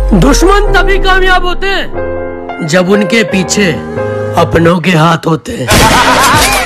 दुश्मन तभी कामयाब होते हैं जब उनके पीछे अपनों के हाथ होते हैं।